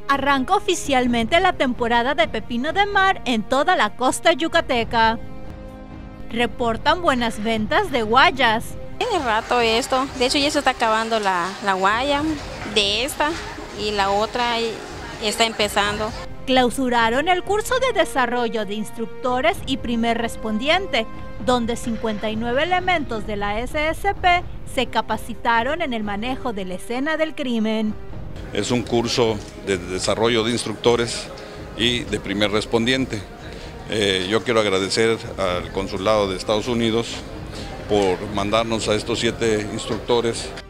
Arranca oficialmente la temporada de pepino de mar en toda la costa yucateca. Reportan buenas ventas de guayas. Tiene rato esto, de hecho ya se está acabando la guaya de esta y la otra está empezando. Clausuraron el curso de desarrollo de instructores y primer respondiente, donde 59 elementos de la SSP se capacitaron en el manejo de la escena del crimen. Es un curso de desarrollo de instructores y de primer respondiente. Yo quiero agradecer al Consulado de Estados Unidos por mandarnos a estos 7 instructores.